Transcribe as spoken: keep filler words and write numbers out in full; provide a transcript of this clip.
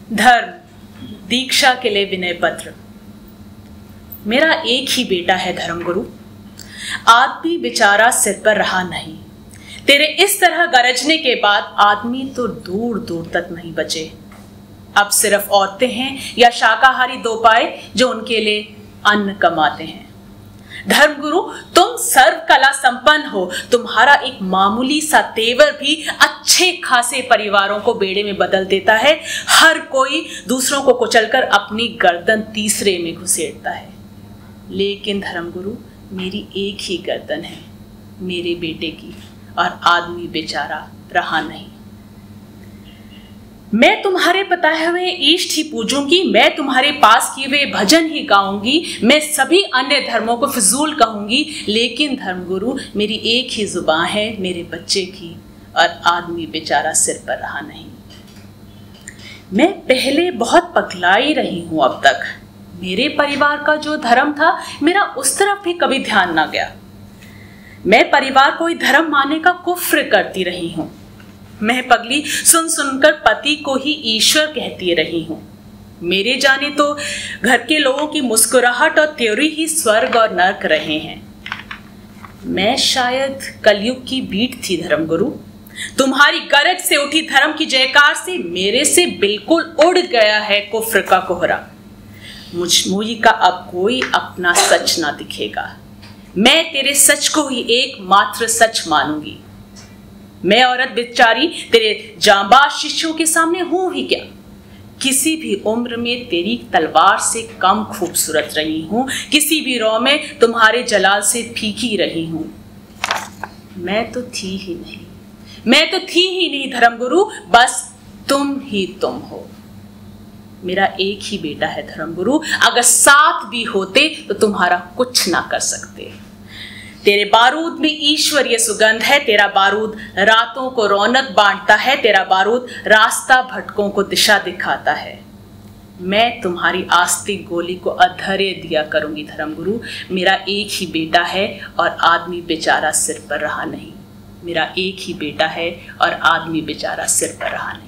धर्म, दीक्षा के लिए विनय पत्र। मेरा एक ही बेटा है धर्मगुरु, आदमी बेचारा सिर पर रहा नहीं। तेरे इस तरह गरजने के बाद आदमी तो दूर दूर तक नहीं बचे। अब सिर्फ औरतें हैं या शाकाहारी दो पाए जो उनके लिए अन्न कमाते हैं। धर्मगुरु, तुम सर्व कला संपन्न हो। तुम्हारा एक मामूली सा तेवर भी अच्छे खासे परिवारों को बेड़े में बदल देता है। हर कोई दूसरों को कुचलकर अपनी गर्दन तीसरे में घुसेड़ता है। लेकिन धर्मगुरु, मेरी एक ही गर्दन है, मेरे बेटे की, और आदमी बेचारा रहा नहीं। मैं तुम्हारे बताए हुए इष्ट ही पूजूंगी, मैं तुम्हारे पास किए हुए भजन ही गाऊंगी, मैं सभी अन्य धर्मों को फिजूल कहूंगी। लेकिन धर्मगुरु, मेरी एक ही जुबान है, मेरे बच्चे की, और आदमी बेचारा सिर पर रहा नहीं। मैं पहले बहुत पगलाई रही हूं अब तक। मेरे परिवार का जो धर्म था, मेरा उस तरफ भी कभी ध्यान ना गया। मैं परिवार को ही धर्म मानने का कुफ्र करती रही हूं। मैं पगली सुन सुनकर पति को ही ईश्वर कहती रही हूं। मेरे जाने तो घर के लोगों की मुस्कुराहट और त्योरी ही स्वर्ग और नर्क रहे हैं। मैं शायद कलयुग की बीट थी धर्मगुरु। तुम्हारी गरज से उठी धर्म की जयकार से मेरे से बिल्कुल उड़ गया है कुफ्र का कोहरा। मुझ मुझी का अब कोई अपना सच ना दिखेगा। मैं तेरे सच को ही एकमात्र सच मानूंगी। मैं औरत बेचारी तेरे जांबाज शिष्यों के सामने हूं ही क्या? किसी भी उम्र में तेरी तलवार से कम खूबसूरत रही हूं, किसी भी रौ में तुम्हारे जलाल से फीकी रही हूं। मैं तो थी ही नहीं, मैं तो थी ही नहीं धर्मगुरु, बस तुम ही तुम हो। मेरा एक ही बेटा है धर्मगुरु, अगर सात भी होते तो तुम्हारा कुछ ना कर सकते। तेरे बारूद में ईश्वरीय सुगंध है, तेरा बारूद रातों को रौनक बांटता है, तेरा बारूद रास्ता भटकों को दिशा दिखाता है। मैं तुम्हारी आस्तिक गोली को अधर्य दिया करूंगी धर्मगुरु। मेरा एक ही बेटा है और आदमी बेचारा सिर पर रहा नहीं। मेरा एक ही बेटा है और आदमी बेचारा सिर पर रहा नहीं।